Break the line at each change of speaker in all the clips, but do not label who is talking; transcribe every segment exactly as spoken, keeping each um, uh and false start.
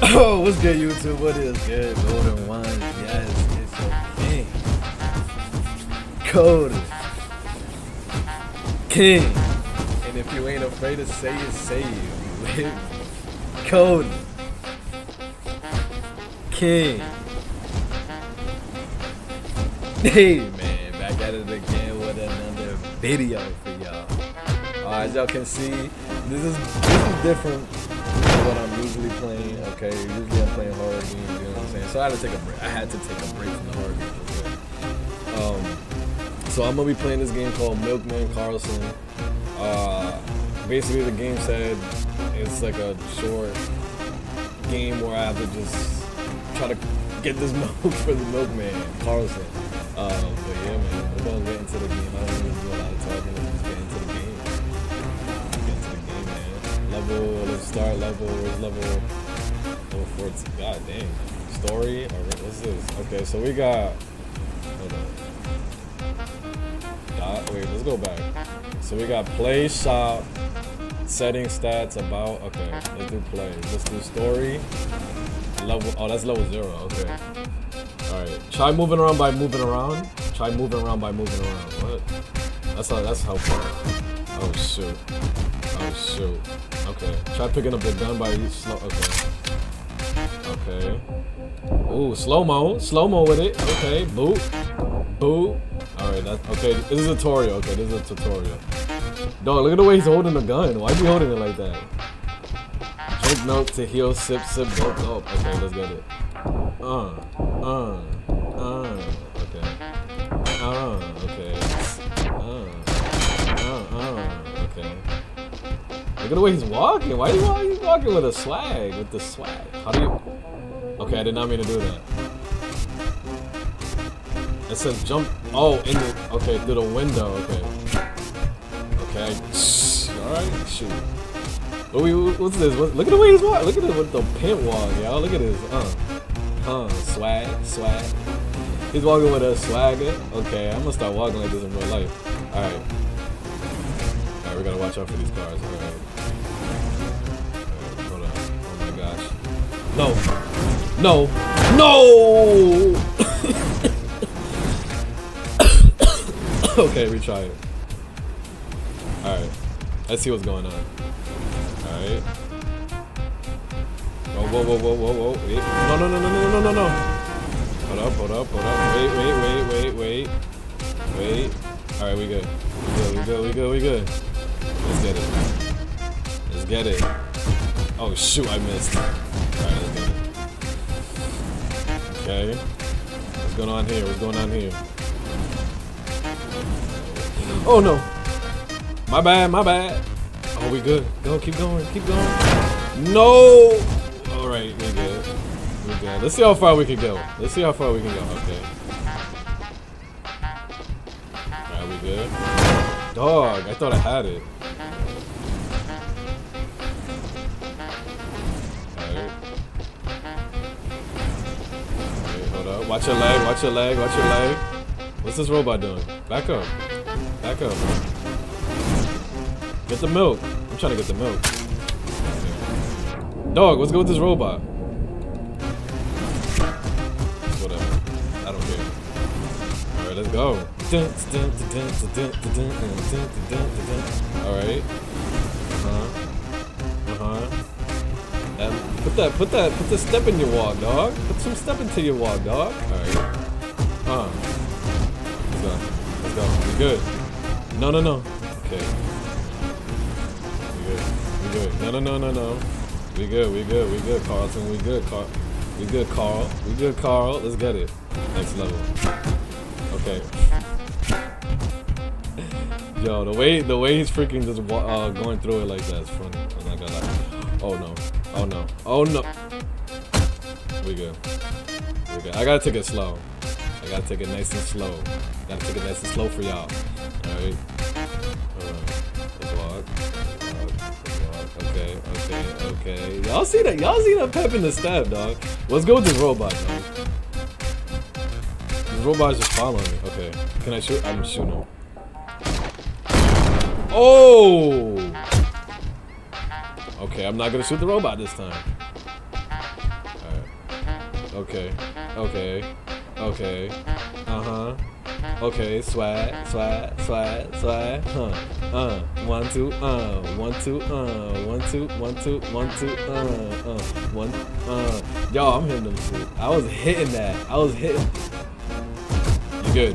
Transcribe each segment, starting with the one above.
Oh, what's good, YouTube? What is good? Golden Ones, yes, it's your king. Golden King. And if you ain't afraid to say it, say it. You with Golden King. Hey, man, back at it again with another video for y'all. Uh, as y'all can see, this is, this is different than what I'm usually playing. Okay, usually I'm playing horror games, you know what I'm saying? So I had to take a break. I had to take a break from the horror games. Okay? Um, so I'm gonna be playing this game called Milkman Karlson. Uh, basically, the game said it's like a short game where I have to just try to get this milk for the Milkman Karlson. Uh, but yeah, man, we're gonna get into the game. I don't really do a lot of talking. Let's just get into the game. Get into the game, man. Level, let's start level. Where's level? Level fourteen. God dang. Story? Alright, what's this? Okay, so we got. Hold on. Dot. Wait, let's go back. So we got play, shop, setting, stats, about. Okay, let's do play. Let's do story. Level. Oh, that's level zero. Okay. Alright, try moving around by moving around. Try moving around by moving around. What? That's how, that's helpful. Oh shoot. Oh shoot. Okay. Try picking up the gun by slow. Okay. Okay. Ooh, slow mo. Slow mo with it. Okay. Boot. Boot. Alright, that's okay. This is a tutorial. Okay, this is a tutorial. Dog, look at the way he's holding the gun. Why is he holding it like that? Drink milk to heal, sip, sip, gulp, gulp. Okay, let's get it. Uh, uh, uh, okay. Uh, okay. Uh, uh, uh, okay. Look at the way he's walking. Why are you walking with a swag? With the swag. How do you? Okay, I did not mean to do that. It says jump. Oh, in the. Okay, through the window. Okay. Okay. Alright, shoot. What we, what's this? What, look at the way he's walking. Look at it with the pimp walk, y'all. Look at this. Uh. Huh, swag, swag. He's walking with a swagger. Okay, I'm gonna start walking like this in real life. Alright. Alright, we gotta watch out for these cars. Alright. Alright, hold on. Oh my gosh. No. No. No! Okay, retry it. Alright. Let's see what's going on. Alright. Oh, whoa, whoa, whoa, whoa, whoa, wait. No, no, no, no, no, no, no, no. Hold up, hold up, hold up. Wait, wait, wait, wait, wait. Wait. Alright, we good. We good, we good, we good, we good. Let's get it. Let's get it. Oh, shoot, I missed. Alright, let's get it. Okay. What's going on here? What's going on here? Oh, no. My bad, my bad. Oh, we good. Go, keep going, keep going. No! Alright, we good. We good. Let's see how far we can go. Let's see how far we can go. Okay. Alright, we good. Dog, I thought I had it. Alright. Alright, hold up. Watch your leg, watch your leg, watch your leg. What's this robot doing? Back up. Back up. Get the milk. I'm trying to get the milk. Dog, let's go with this robot. Whatever. I don't care. Alright, let's go. Alright. Uh-huh. Uh-huh. And put that, put that, put the step in your walk, dog. Put some step into your walk, dog. Alright. Uh. Let's go. Let's go. We good. No, no, no. Okay. We good. We good. No, no, no, no, no. We good, we good, we good, Carlton. We good, Carl. We good, Carl. We good, Carl. Let's get it. Next level. Okay. Yo, the way the way he's freaking just uh, going through it like that is funny. I'm not gonna lie. Oh no. Oh no. Oh no. We good. We good. I gotta take it slow. I gotta take it nice and slow. Gotta take it nice and slow for y'all. Alright. Alright. Let's walk. Okay, okay, okay. Y'all see that? Y'all see that pep in the step, dog. Let's go with this robot, dog. This robot's just following me. Okay. Can I shoot? I'm shooting him. Oh! Okay, I'm not gonna shoot the robot this time. Okay. Okay. Okay. Uh-huh. Okay, swag, swag, swag, swag, huh, uh, one, two, uh, one, two, uh, one, two, one, two, one, two, uh, uh, one, uh, yo, I'm hitting them shit. I was hitting that. I was hitting. You good?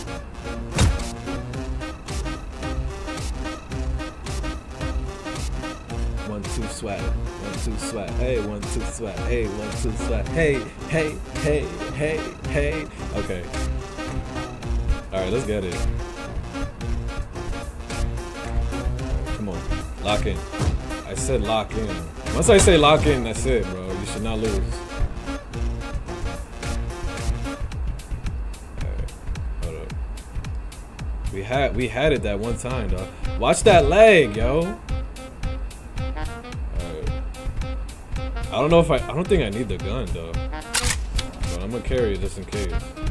One, two, swag. One, two, swag. Hey, one, two, swag. Hey, one, two, swag. Hey, hey, hey, hey, hey. Okay. Alright, let's get it. Come on. Lock in. I said lock in. Once I say lock in, that's it, bro. You should not lose. Alright. Hold up. We had we had it that one time, dog. Watch that leg, yo. Alright. I don't know if I I don't think I need the gun though. But I'm gonna carry it just in case.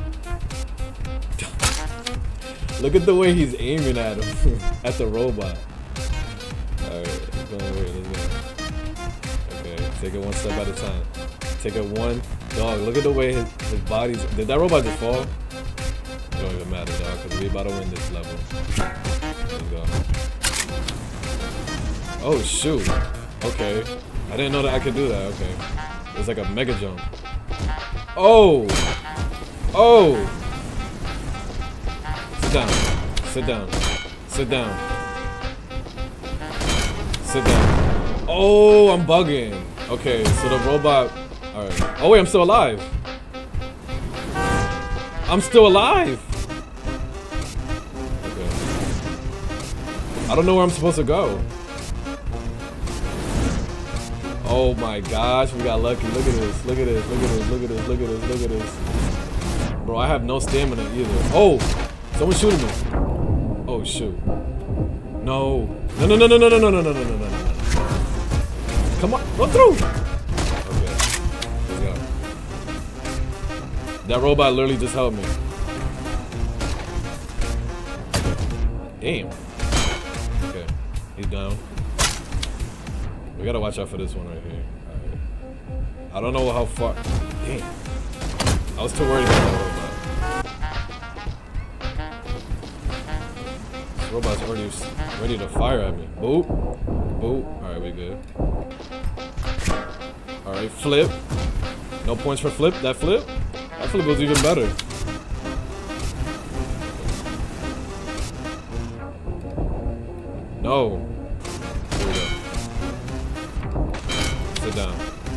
Look at the way he's aiming at him, at the robot. Alright, go away, let's go. Okay, take it one step at a time. Take it one, dog, look at the way his, his body's, did that robot just fall? It don't even matter, dog, because we about to win this level. Let's go. Oh, shoot. Okay. I didn't know that I could do that, okay. It's like a mega jump. Oh! Oh! Sit down. Sit down. Sit down. Sit down. Oh, I'm bugging. Okay, so the robot. Alright. Oh, wait, I'm still alive. I'm still alive. Okay. I don't know where I'm supposed to go. Oh my gosh, we got lucky. Look at this. Look at this. Look at this. Look at this. Look at this. Look at this. Bro, I have no stamina either. Oh! Someone's shooting me. Oh shoot. No. No no no no no no no no no no no no. Come on, go through. Okay. Let's go. That robot literally just helped me. Damn. Okay. He's down. We gotta watch out for this one right here. Alright. I don't know how far. Damn. I was too worried about that robot. Robot's already ready to fire at me. Boop. Boop. Alright, we good. Alright, flip. No points for flip. That flip? That flip was even better. No. Here we go. Sit down.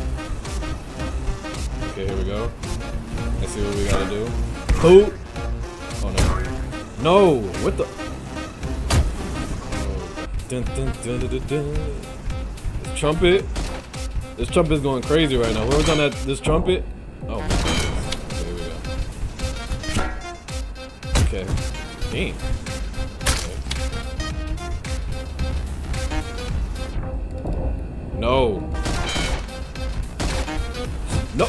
Okay, here we go. Let's see what we gotta do. Boop. Oh no. No! What the? Dun, dun, dun, dun, dun, dun. This trumpet. This trumpet is going crazy right now. Whoever's on that this trumpet. Oh my goodness. Okay, here we go. Okay. Damn. Okay. No. No.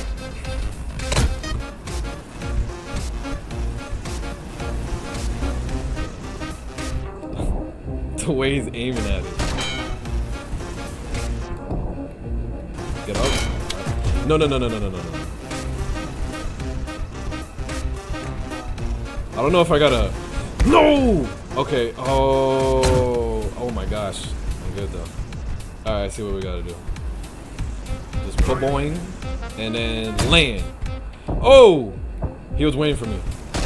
The way he's aiming at it. Get up. No, no, no, no, no, no, no, no. I don't know if I gotta. No! Okay. Oh. Oh my gosh. I'm good though. Alright, see what we gotta do. Just put boing. And then land. Oh! He was waiting for me.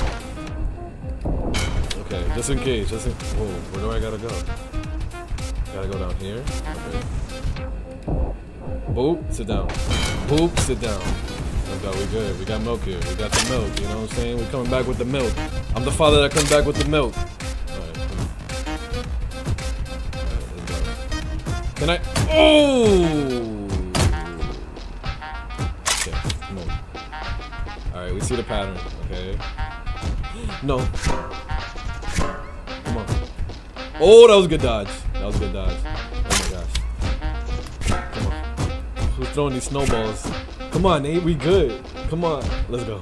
Okay, just in case, just in, whoa, where do I gotta go? Gotta go down here, okay. Boop, sit down. Boop, sit down. Let's go, we good, we got milk here, we got the milk, you know what I'm saying? We're coming back with the milk. I'm the father that comes back with the milk. Alright, Alright, let's go. Can I, oh! Okay, come on. Alright, we see the pattern, okay. No. Come on. Oh, that was a good dodge. That was a good dodge. Oh my gosh. Come on. Who's throwing these snowballs? Come on, Nate. We good. Come on. Let's go.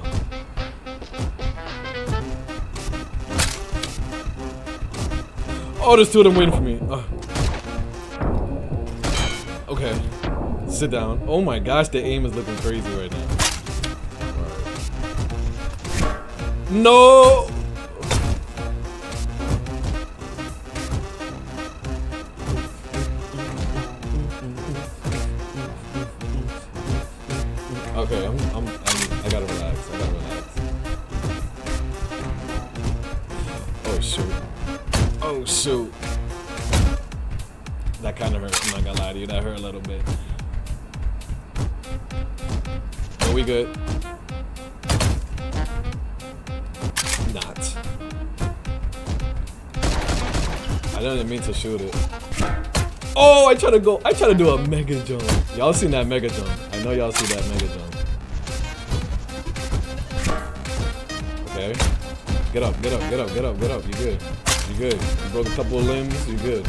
Oh, there's two of them waiting for me. Oh. Okay. Sit down. Oh my gosh, the aim is looking crazy right now. No. Okay, I'm, I'm, I'm, I gotta relax. I gotta relax. Oh shoot. Oh shoot. That kind of hurt. I'm not gonna lie to you. That hurt a little bit. But we good. Not. I didn't mean to shoot it. Oh, I try to go. I try to do a mega jump. Y'all seen that mega jump? I know y'all see that mega jump. Okay. Get up, get up, get up, get up, get up. You good. You good. You broke a couple of limbs. You good.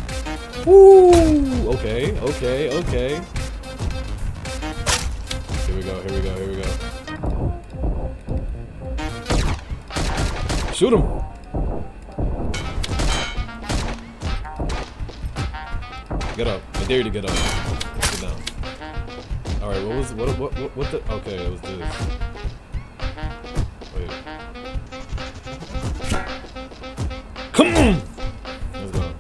Woo! Okay, okay, okay. Here we go, here we go, here we go. Shoot him! Get up. I dare you to get up. Sit down. Alright, what was, what, what, what, what the, okay, it was this. Wait. Come on! Let's go.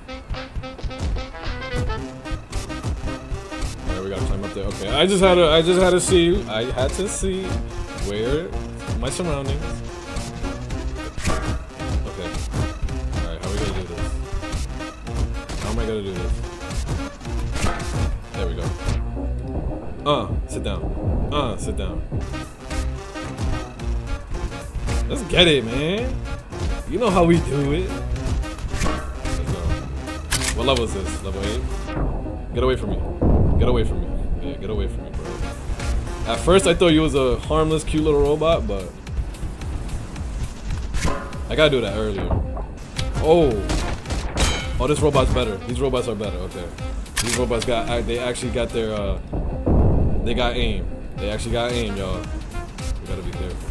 Alright, we gotta climb up there. Okay, I just had to, I just had to see, I had to see where, my surroundings. Okay. Alright, how are we gonna do this? How am I gonna do this? There we go. Uh, sit down. Uh, sit down. Let's get it, man. You know how we do it. Let's go. What level is this? Level eight? Get away from me. Get away from me. Yeah, get away from me, bro. At first, I thought you was a harmless, cute little robot, but I gotta do that earlier. Oh. Oh, this robot's better. These robots are better. Okay. These robots got, they actually got their, uh, they got aim. They actually got aim, y'all. We gotta be careful.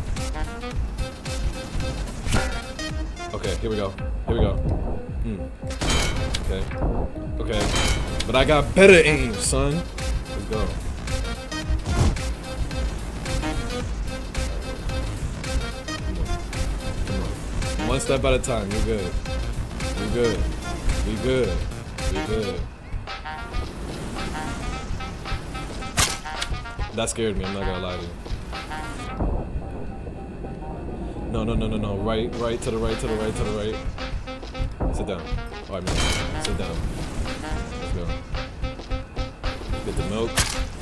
Okay, here we go. Here we go. Mm. Okay. Okay. But I got better aim, son. Let's go. Come on. Come on. One step at a time. You're good. You're good. We good. We good. That scared me, I'm not gonna lie to you. No, no, no, no, no. Right, right, to the right, to the right, to the right. Sit down. Oh, I mean, sit down. Let's go. Get the milk.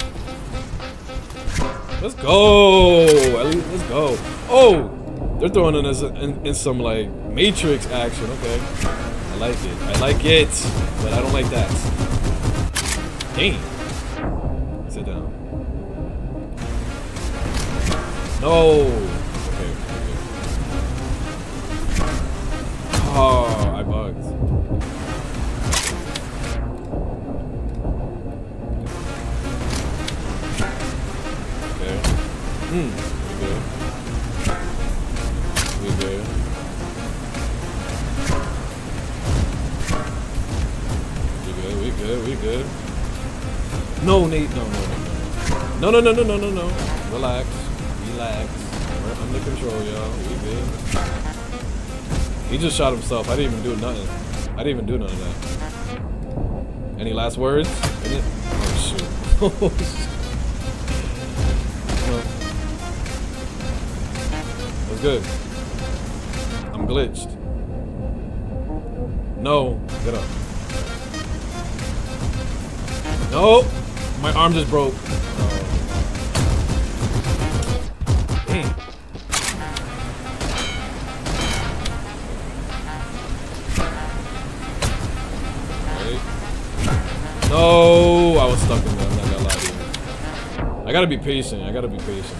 Let's go! At least, let's go. Oh! They're throwing in, us in, in some, like, Matrix action. Okay. I like it. I like it. But I don't like that. Dang. Sit down. No! Okay, okay. Oh, I bugged. Okay. Hmm. We good. We good. We good, we good, we good. No, Nate, no, no, no, no. No, no, no, no, no, no, no. Relax. Relax. We're under control, y'all. We good. He just shot himself. I didn't even do nothing. I didn't even do none of that. Any last words? Any? Oh, shoot. Oh, shit. What's good? I'm glitched. No. Get up. No. My arm just broke. Oh. No, I was stuck in there. I'm not gonna lie to you. I gotta be patient. I gotta be patient.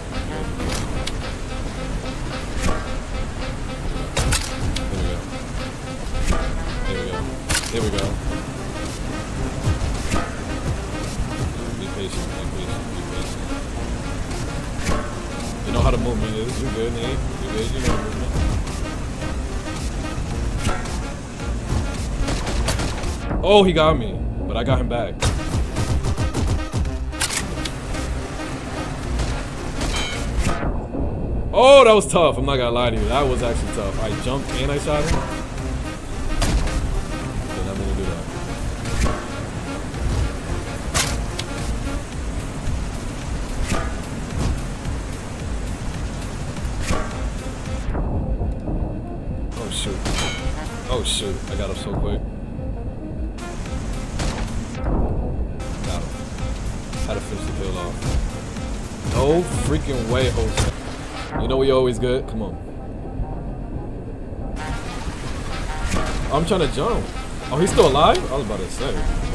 There we go. There we go. There we go. Be patient. Be patient. Be patient. You know how the movement is. You good, Nate? You good? You know the movement. Oh, he got me. But I got him back. Oh, that was tough. I'm not gonna lie to you. That was actually tough. I jumped and I shot him. Okay, I'm gonna do that. Oh shoot. Oh shoot. I got up so quick. Got him. Had to finish the kill off. No freaking way, Jose. You know we always good? Come on. I'm trying to jump. Oh, he's still alive? I was about to say.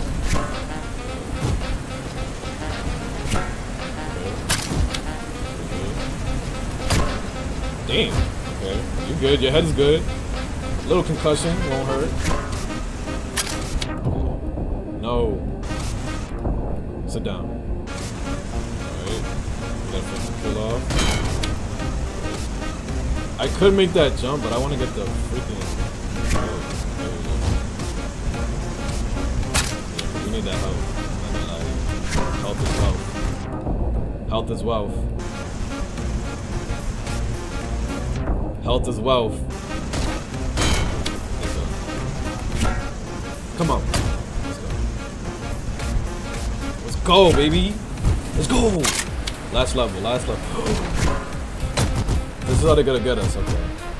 Okay. Damn. Okay. You good. Your head is good. Little concussion. Won't hurt. No. Sit down. Alright. Gotta finish the kill off. I could make that jump, but I want to get the freaking. Oh, yeah, we need that health. Health is wealth. Health is wealth. Health is wealth. Let's go. Come on. Let's go. Let's go, baby. Let's go. Last level. Last level. This is how they're gonna get us, okay.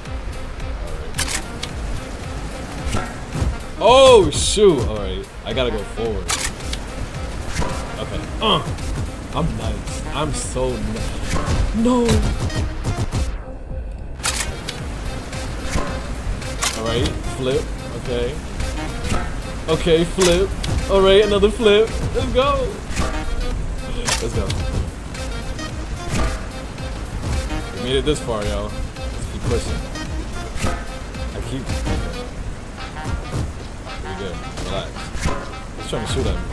Alright. Oh shoot! Alright. I gotta go forward. Okay. Uh I'm nice. I'm so nice. No! Alright, flip. Okay. Okay, flip. Alright, another flip. Let's go! Let's go. Made it this far, yo. Let's keep pushing. I keep. Pretty good. Relax. He's trying to shoot at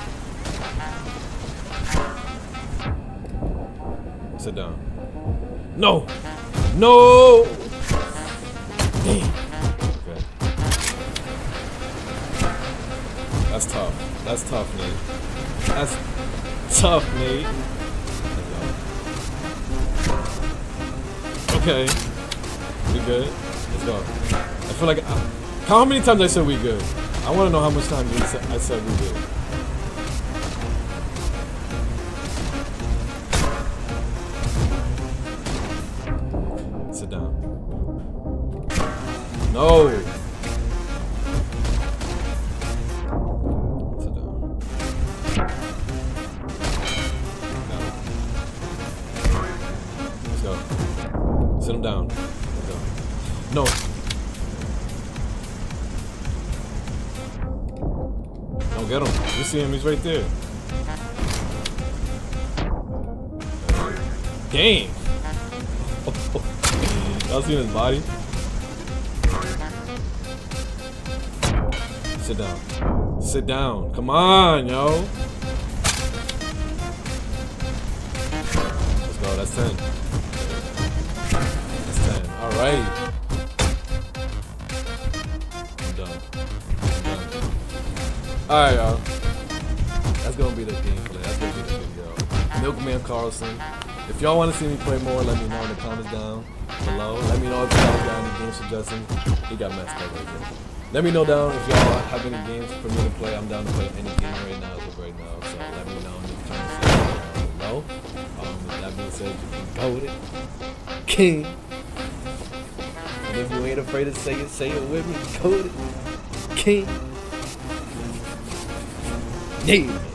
me. Sit down. No! No! Damn. Okay. That's tough. That's tough, Nate. That's tough, Nate. Okay, we good. Let's go. I feel like, uh, how many times I said we good? I want to know how much time I said we good. Sit down. No. Sit down. Let's go. Sit him down. No. Don't get him. You see him, he's right there. Dang. Y'all seen his body? Sit down. Sit down. Come on, yo. Let's go, that's ten. Alright. I'm done. I'm done. Alright, y'all. That's gonna be the gameplay. That's gonna be the video. Milkman Karlson. If y'all want to see me play more, let me know in the comments down below. Let me know if y'all got any game suggestions. He got messed up right there. Let me know down if y'all have any games for me to play. I'm down to play any game right now as of right now. So let me know in the comments down below. Um, with that being said, you can go with it. King. And if you ain't afraid to say it, say it with me. Code it. King. Yeah.